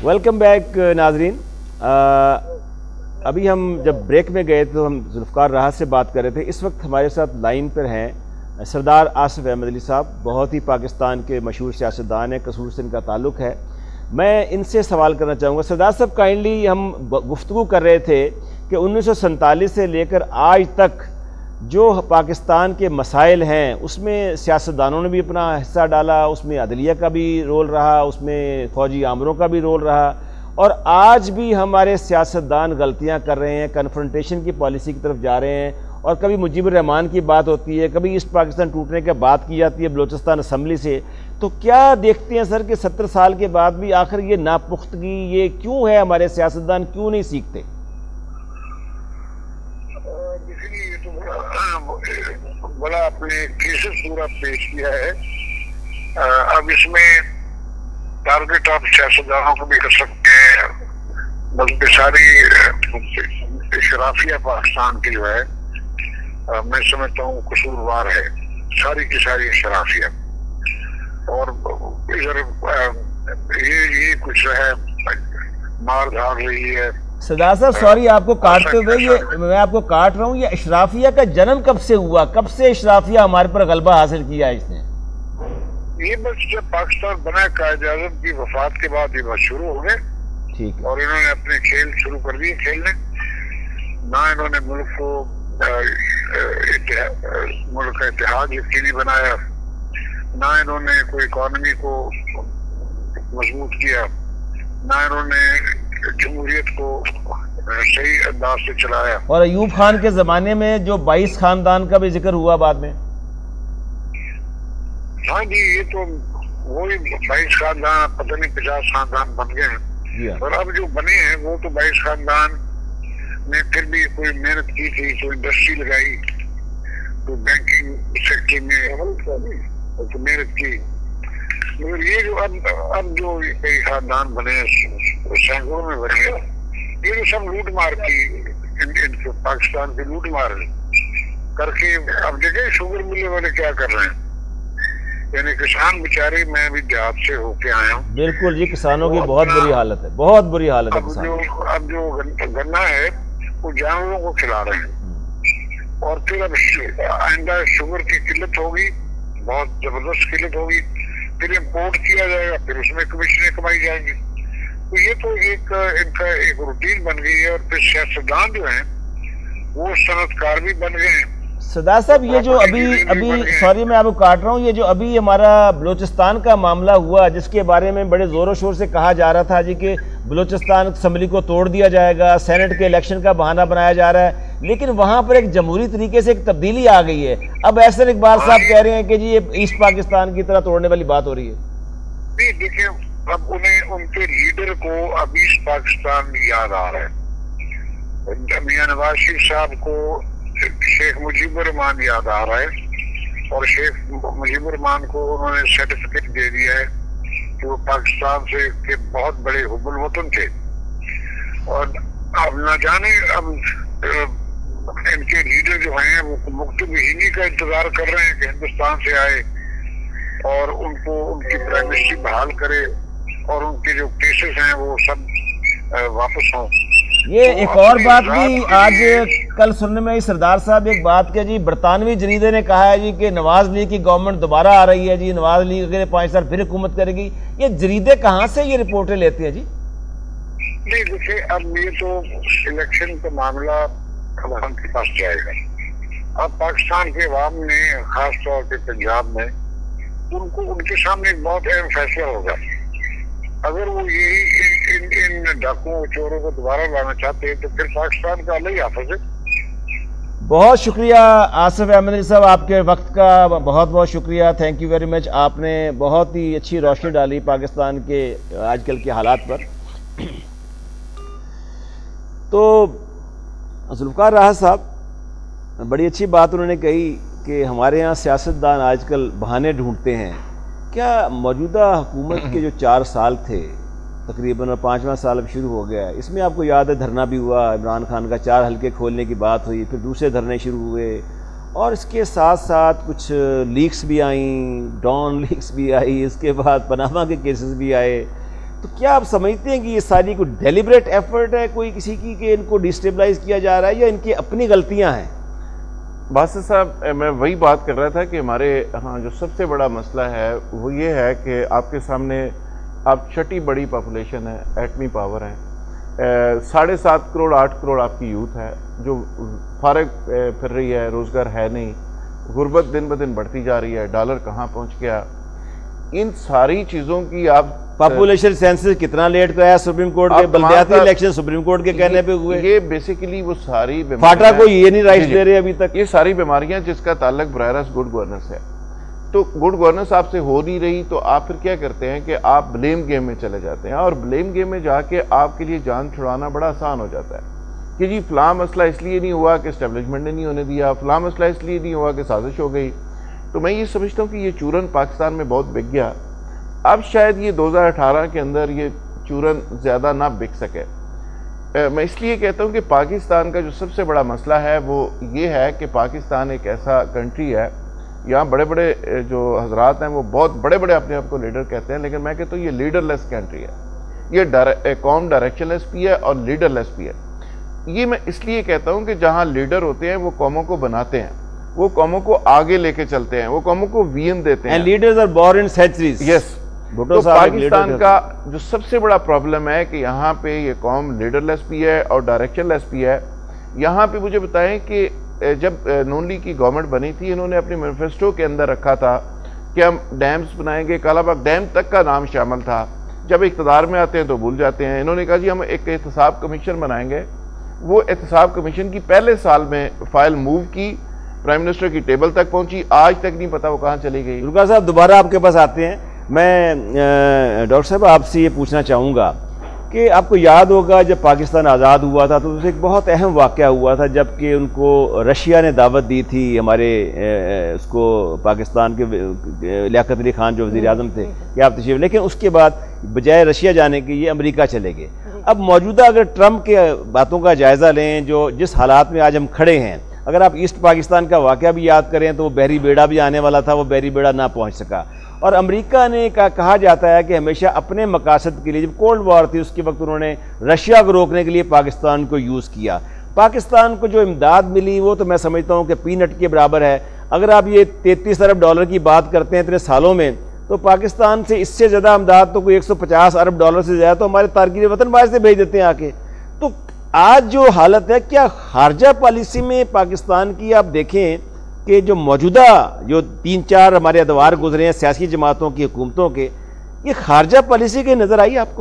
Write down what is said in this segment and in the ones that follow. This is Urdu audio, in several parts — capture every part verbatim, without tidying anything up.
ویلکم بیک ناظرین. ابھی ہم جب بریک میں گئے تو ہم ذوالفقار راحت سے بات کر رہے تھے. اس وقت ہمارے ساتھ لائن پر ہیں سردار آصف احمد علی صاحب, بہت ہی پاکستان کے مشہور سیاستدان ہیں, قصور سے ان کا تعلق ہے. میں ان سے سوال کرنا چاہوں گا. سردار صاحب کائنڈلی ہم گفتگو کر رہے تھے کہ انیس سو سینتالیس سے لے کر آج تک جو پاکستان کے مسائل ہیں اس میں سیاستدانوں نے بھی اپنا حصہ ڈالا, اس میں عدلیہ کا بھی رول رہا, اس میں فوجی آمروں کا بھی رول رہا, اور آج بھی ہمارے سیاستدان غلطیاں کر رہے ہیں, کنفرنٹیشن کی پالیسی کی طرف جا رہے ہیں, اور کبھی مجیب الرحمان کی بات ہوتی ہے, کبھی ایسٹ پاکستان ٹوٹنے کی بات کی جاتی ہے بلوچستان اسمبلی سے. تو کیا دیکھتے ہیں سر کہ ستر سال کے بعد بھی آخر یہ ناپختگی یہ کیوں ہے, ہمارے سیاستدان کیوں نہیں سیکھتے؟ بڑا اپنے کیسز پورا پیش کیا ہے. اب اس میں ٹارگٹ آپ سیاستدانوں کو بھی کر سکتے ہیں, بلکہ ساری اشرافیہ پاکستان کی جو ہے میں سمجھتا ہوں قصوروار ہے, ساری کی ساری اشرافیہ. اور ادھر یہ یہ کچھ ہے مار دھاڑ رہی ہے. سردار صاحب سوری آپ کو کاٹتے ہوئے, یہ میں آپ کو کاٹ رہا ہوں, یہ اشرافیہ کا جنم کب سے ہوا, کب سے اشرافیہ ہمارے پر غلبہ حاصل کیا ہے اس نے؟ یہ بس جب پاکستان بنا قائد اعظم کی وفات کے بعد یہ بات شروع ہو گئے, ٹھیک, اور انہوں نے اپنے کھیل شروع کر دیے کھیلنے. نہ انہوں نے ملک کو ملک کا اتحاد یقینی بنایا, نہ انہوں نے کوئی اکانومی کو مضبوط کیا, نہ انہوں نے جمہوریت کو صحیح انداز سے چلایا. اور ایوب خان کے زمانے میں جو بائیس خاندان کا بھی ذکر ہوا بعد میں. ہاں جی, یہ تو وہی بائیس خاندان, پتہ نہیں پچاس خاندان بن گئے ہیں, اور اب جو بنے ہیں وہ تو بائیس خاندان نے پھر بھی کوئی محنت کی تھی, کوئی انڈسٹری لگائی, کوئی بینکنگ سیکٹر میں محنت کی. مگر یہ جو اب اب جو کئی خاندان بنے سینکڑوں میں بنے, یہ جو سب لوٹ مار کی پاکستان کی لوٹ مار کر کے اب دیکھیں شوگر ملنے والے کیا کر رہے ہیں. یعنی کسان بیچارے, میں بھی دیہات سے ہو کے آیا ہوں. بالکل جی, کسانوں کی بہت بری حالت ہے, بہت بری حالت ہے. اب جو اب جو گنا ہے وہ جانوروں کو کھلا رہے ہیں, اور پھر اب آئندہ شوگر کی قلت ہوگی, بہت زبردست قلت ہوگی, پھر امپورٹ کیا جائے گا, پھر اس میں کمیشنیں کمائی جائیں گی. تو یہ تو ایک ان کا ایک روٹین بن گئی ہے. اور پھر سیاستدان جو ہیں وہ صنعت کار بھی بن گئے ہیں. سردار صاحب یہ جو ابھی ابھی سوری میں آپ کو کاٹ رہا ہوں, یہ جو ابھی ہمارا بلوچستان کا معاملہ ہوا جس کے بارے میں بڑے زور و شور سے کہا جا رہا تھا جی کہ بلوچستان اسمبلی کو توڑ دیا جائے گا, سینٹ کے الیکشن کا بہانہ بنایا جا رہا ہے, لیکن وہاں پر ایک جمہوری طریقے سے ایک تبدیلی آ گئی ہے. اب احسن اقبال صاحب کہہ رہے ہیں کہ جی یہ ایسٹ پاکستان کی طرح توڑنے والی بات ہو رہی ہے. نہیں دیکھیں, اب انہیں ان کے لیڈر کو اب ایسٹ پاکستان یاد آ رہا ہے. میاں نواز شریف صاحب کو شیخ مجیب الرحمان یاد آ رہا ہے, اور شیخ مجیب الرحمان کو انہوں نے سرٹیفکیٹ دے دیا ہے کہ وہ پاکستان سے کے بہت بڑے حب الوطن تھے. اور اب نہ جانے اب ان کے لیڈر جو ہیں وہ مکتب ہینی کا انتظار کر رہے ہیں کہ ہندوستان سے آئے اور ان کو ان کی پرائم منسٹری بحال کرے, اور ان کے جو کیسز ہیں وہ سب واپس ہوں. یہ ایک اور بات بھی آج کل سننے میں سردار صاحب ایک بات کہ جی برطانوی جریدے نے کہا ہے جی کہ نواز لیگ کی گورنمنٹ دوبارہ آ رہی ہے, جی نواز لیگ اگلے پانچ سال پھر حکومت کرے گی. یہ جریدے کہاں سے یہ رپورٹیں لیتے ہیں جی؟ نہیں دیکھیں, اب یہ تو الیکشن کا معاملہ عوام کے پاس جائے گا. اب پاکستان کے عوام نے خاص طور پہ پنجاب میں ان کو ان کے سامنے ایک بہت اہم فیصلہ ہوگا. اگر وہ یہی ان ان ڈاکوؤں چوروں کو دوبارہ لانا چاہتے ہیں تو پھر پاکستان کا اللہ ہی حافظ ہے. بہت شکریہ آصف احمد علی صاحب, آپ کے وقت کا بہت بہت شکریہ, تھینک یو ویری مچ. آپ نے بہت ہی اچھی روشنی ڈالی پاکستان کے آج کل کے حالات پر. تو ذوالفقار راحت صاحب بڑی اچھی بات انہوں نے کہی کہ ہمارے ہاں سیاستدان آج کل بہانے ڈھونڈتے ہیں. کیا موجودہ حکومت کے جو چار سال تھے تقریباً, اور پانچواں سال اب شروع ہو گیا ہے, اس میں آپ کو یاد ہے دھرنا بھی ہوا, عمران خان کا چار حلقے کھولنے کی بات ہوئی, پھر دوسرے دھرنے شروع ہوئے, اور اس کے ساتھ ساتھ کچھ لیکس بھی آئیں, ڈان لیکس بھی آئی, اس کے بعد پاناما کے کیسز بھی آئے. تو کیا آپ سمجھتے ہیں کہ یہ ساری کوئی ڈیلیبریٹ ایفرٹ ہے کوئی کسی کی کہ ان کو ڈسٹیبلائز کیا جا رہا ہے یا ان کی اپنی غلطیاں ہیں؟ باسط صاحب میں وہی بات کر رہا تھا کہ ہمارے ہاں جو سب سے بڑا مسئلہ ہے وہ یہ ہے کہ آپ کے سامنے آپ چھٹی بڑی پاپولیشن ہے، ایٹمی پاور ہے، ساڑھے سات کروڑ آٹھ کروڑ آپ کی یوتھ ہے جو فارغ پھر رہی ہے، روزگار ہے نہیں، غربت دن بدن بڑھتی جا رہی ہے، ڈالر کہاں پہنچ گیا، ان ساری چیزوں کی آپ پاپولیشن سینسس کتنا لیٹ کرایا سپریم کورٹ کے، بلدیاتی الیکشن سپریم کورٹ کے کہنے پہ ہوئے، یہ بیسیکلی وہ ساری فاٹا کو یہ نہیں رائٹس دے رہے ابھی تک، یہ ساری بیماریاں جس کا تعلق براہ راست گڈ گورننس ہے. تو گڈ گورننس آپ سے ہو نہیں رہی تو آپ پھر کیا کرتے ہیں کہ آپ بلیم گیم میں چلے جاتے ہیں، اور بلیم گیم میں جا کے آپ کے لیے جان چھڑانا بڑا آسان ہو جاتا ہے کہ جی فلاں مسئلہ اس لیے نہیں ہوا کہ اسٹیبلشمنٹ نے نہیں ہونے دیا، فلاں مسئلہ اس لیے نہیں ہوا کہ سازش ہو گئی. تو میں یہ سمجھتا ہوں کہ یہ چورن پاکستان میں بہت بک گیا. اب شاید یہ دو ہزار اٹھارہ کے اندر یہ چورن زیادہ نہ بک سکے. میں اس لیے کہتا ہوں کہ پاکستان کا جو سب سے بڑا مسئلہ ہے وہ یہ ہے کہ پاکستان ایک ایسا کنٹری ہے، یہاں بڑے بڑے جو حضرات ہیں وہ بہت بڑے بڑے اپنے آپ کو لیڈر کہتے ہیں، لیکن میں کہتا ہوں یہ لیڈر لیس کنٹری ہے. یہ قوم ڈائریکشن لیس بھی ہے اور لیڈر لیس بھی ہے. یہ میں اس لیے کہتا ہوں کہ جہاں لیڈر ہوتے ہیں وہ قوموں کو بناتے ہیں، وہ قوموں کو آگے لے کے چلتے ہیں، وہ قوموں کو ویژن دیتے ہیں. Leaders are born in centuries. Yes. تو پاکستان کا جو سب سے بڑا پرابلم ہے کہ یہاں پہ یہ قوم لیڈر لیس بھی ہے اور ڈائریکشن لیس بھی ہے. یہاں پہ مجھے بتائیں کہ جب نون لیگ کی گورنمنٹ بنی تھی انہوں نے اپنی مینیفیسٹو کے اندر رکھا تھا کہ ہم ڈیمز بنائیں گے، کالا باغ ڈیم تک کا نام شامل تھا. جب اقتدار میں آتے ہیں تو بھول جاتے ہیں. انہوں نے کہا جی ہم ایک احتساب کمیشن بنائیں گے. وہ احتساب کمیشن کی پہلے سال میں فائل موو کی، پرائم منسٹر کی ٹیبل تک پہنچی، آج تک نہیں پتا وہ کہاں چلی گئی. ذوالفقار صاحب دوبارہ آپ کے پاس آتے ہیں. میں ڈاکٹر صاحب آپ سے یہ پوچھنا چاہوں گا کہ آپ کو یاد ہوگا جب پاکستان آزاد ہوا تھا تو اسے ایک بہت اہم واقعہ ہوا تھا جب کہ ان کو رشیا نے دعوت دی تھی، ہمارے اس کو پاکستان کے لیاقت علی خان جو وزیر اعظم تھے کہ آپ تشریف، لیکن اس کے بعد بجائے رشیا جانے کے یہ امریکہ چلے گئے. اب موجودہ اگر ٹرمپ کے باتوں کا جائزہ لیں جو جس حالات میں آج ہم کھڑے ہیں، اگر آپ ایسٹ پاکستان کا واقعہ بھی یاد کریں تو وہ بحری بیڑا بھی آنے والا تھا، وہ بحری بیڑا نہ پہنچ سکا. اور امریکہ نے کہا جاتا ہے کہ ہمیشہ اپنے مقاصد کے لیے، جب کولڈ وار تھی اس کے وقت انہوں نے رشیا کو روکنے کے لیے پاکستان کو یوز کیا. پاکستان کو جو امداد ملی وہ تو میں سمجھتا ہوں کہ پینٹ کے برابر ہے. اگر آپ یہ تینتیس ارب ڈالر کی بات کرتے ہیں اتنے سالوں میں، تو پاکستان سے اس سے زیادہ امداد تو کوئی ایک سو پچاس ارب ڈالر سے زیادہ تو ہمارے تارکین وطن باہر سے بھیج دیتے ہیں آ کے. تو آج جو حالت ہے، کیا خارجہ پالیسی میں پاکستان کی آپ دیکھیں کہ جو موجودہ جو تین چار ہمارے ادوار گزرے ہیں سیاسی جماعتوں کی، حکومتوں کے، یہ خارجہ پالیسی کے نظر آئی آپ کو؟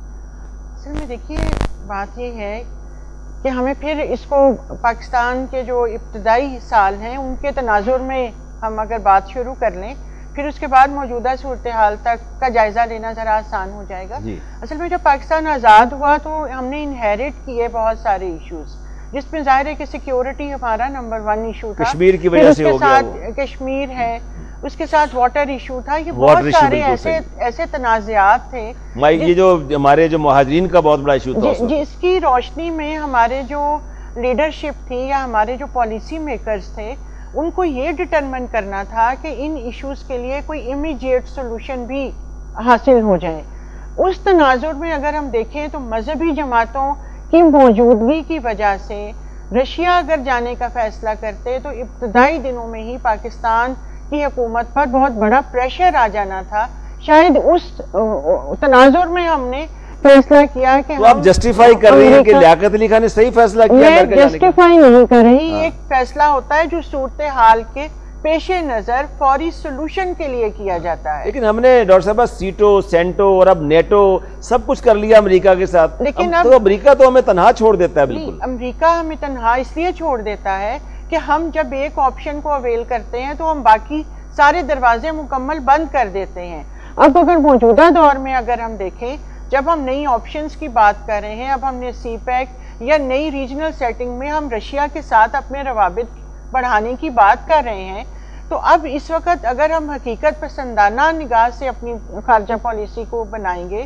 اصل میں دیکھیے بات یہ ہے کہ ہمیں پھر اس کو پاکستان کے جو ابتدائی سال ہیں ان کے تناظر میں ہم اگر بات شروع کر لیں، پھر اس کے بعد موجودہ صورتحال تک کا جائزہ لینا ذرا آسان ہو جائے گا. جی. اصل میں جب پاکستان آزاد ہوا تو ہم نے انہیریٹ کیے بہت سارے ایشوز، جس میں ظاہر ہے کہ سیکیورٹی ہمارا نمبر ون ایشو تھا. کشمیر کی وجہ سے ہو گیا. اس کے ساتھ کشمیر ہے، اس کے ساتھ واٹر ایشو تھا. یہ بہت سارے ایسے ایسے تنازعات تھے. یہ جو ہمارے جو مہاجرین کا بہت بڑا ایشو تھا، جس کی روشنی میں ہمارے جو لیڈرشپ تھی یا ہمارے جو پالیسی میکرز تھے ان کو یہ ڈٹرمن کرنا تھا کہ ان ایشوز کے لیے کوئی امیڈیٹ سولوشن بھی حاصل ہو جائے. اس تناظر میں اگر ہم دیکھیں تو مذہبی جماعتوں کی موجودگی کی وجہ سے رشیا اگر جانے کا فیصلہ کرتے تو ابتدائی دنوں میں ہی پاکستان کی حکومت پر بہت بڑا پریشر آ جانا تھا. شاید اس تناظر میں ہم نے فیصلہ کیا کہ تو آپ جسٹیفائی کر رہی ہیں کہ لیاقت علی خان نے صحیح فیصلہ کیا؟ میں جسٹیفائی نہیں کر رہی. ایک فیصلہ ہوتا ہے جو صورتحال کے پیش نظر فوری سلوشن کے لیے کیا جاتا ہے. لیکن ہم نے ڈاکٹر صاحبہ سیٹو، سینٹو اور اب نیٹو سب کچھ کر لیا امریکہ کے ساتھ، لیکن اب تو امریکہ تو ہمیں تنہا چھوڑ دیتا ہے. بالکل امریکہ ہمیں تنہا اس لیے چھوڑ دیتا ہے کہ ہم جب ایک آپشن کو اویل کرتے ہیں تو ہم باقی سارے دروازے مکمل بند کر دیتے ہیں. اب اگر موجودہ دور میں اگر ہم دیکھیں، جب ہم نئی آپشنز کی بات کر رہے ہیں، اب ہم نے سی پیک یا نئی ریجنل سیٹنگ میں ہم رشیا کے ساتھ اپنے روابط بڑھانے کی بات کر رہے ہیں، تو اب اس وقت اگر ہم حقیقت پسندانہ نگاہ سے اپنی خارجہ پالیسی کو بنائیں گے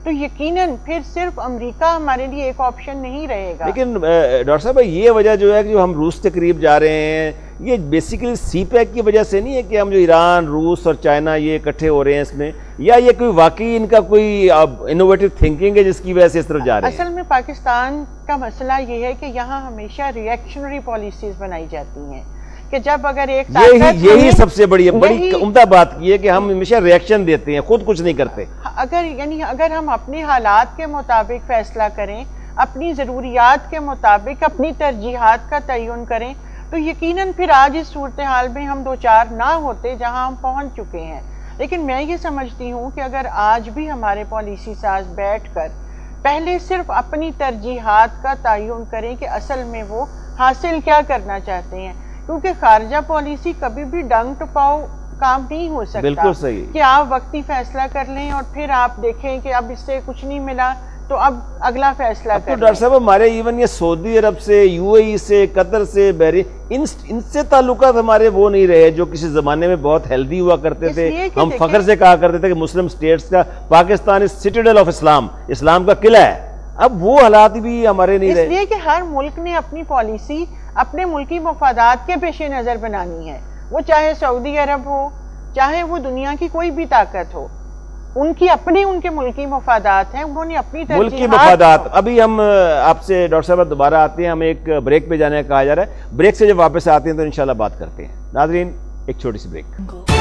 تو یقیناً پھر صرف امریکہ ہمارے لیے ایک آپشن نہیں رہے گا. لیکن ڈاکٹر صاحب یہ وجہ جو ہے کہ جو ہم روس کے قریب جا رہے ہیں یہ بیسیکلی سی پیک کی وجہ سے نہیں ہے کہ ہم جو ایران، روس اور چائنا یہ اکٹھے ہو رہے ہیں اس میں، یا یہ کوئی واقعی ان کا کوئی انوویٹو تھنکنگ ہے جس کی وجہ سے اس طرف جا رہے ہیں؟ اصل میں پاکستان کا مسئلہ یہ ہے کہ یہاں ہمیشہ ریئیکشنری پالیسیز بنائی جاتی ہیں کہ جب اگر ایک یہی یہی سب سے بڑی بڑی عمدہ بات کی ہے کہ ہم ہمیشہ ریئیکشن دیتے ہیں، خود کچھ نہیں کرتے. اگر یعنی اگر ہم اپنے حالات کے مطابق فیصلہ کریں، اپنی ضروریات کے مطابق اپنی ترجیحات کا تعین کریں تو یقیناً پھر آج اس صورتحال میں ہم دو چار نہ ہوتے جہاں ہم پہنچ چکے ہیں. لیکن میں یہ سمجھتی ہوں کہ اگر آج بھی ہمارے پالیسی ساز بیٹھ کر پہلے صرف اپنی ترجیحات کا تعین کریں کہ اصل میں وہ حاصل کیا کرنا چاہتے ہیں، کیونکہ خارجہ پالیسی کبھی بھی ڈنگ ٹپاؤ کام نہیں ہو سکتا. بالکل صحیح کہ آپ وقتی فیصلہ کر لیں اور پھر آپ دیکھیں کہ اب اس سے کچھ نہیں ملا تو اب اگلا فیصلہ تو کر ڈاکٹر صاحب ہمارے ایون یہ سعودی عرب سے، یو اے ای سے، قطر سے، بحرین، ان ان سے تعلقات ہمارے وہ نہیں رہے جو کسی زمانے میں بہت ہیلدی ہوا کرتے تھے. ہم فخر سے کہا کرتے تھے کہ مسلم سٹیٹس کا پاکستان از سٹیڈل آف اسلام، اسلام کا قلعہ ہے. اب وہ حالات بھی ہمارے نہیں رہے. اس لیے کہ ہر ملک نے اپنی پالیسی اپنے ملکی مفادات کے پیش نظر بنانی ہے، وہ چاہے سعودی عرب ہو، چاہے وہ دنیا کی کوئی بھی طاقت ہو، ان کی اپنی ان کے ملکی مفادات ہیں، انہوں نے اپنی ملکی مفادات. ابھی ہم آپ سے ڈاکٹر صاحب دوبارہ آتے ہیں، ہم ایک بریک پہ جانے کا کہا جا رہا ہے، بریک سے جب واپس آتے ہیں تو انشاءاللہ بات کرتے ہیں. ناظرین ایک چھوٹی سی بریک.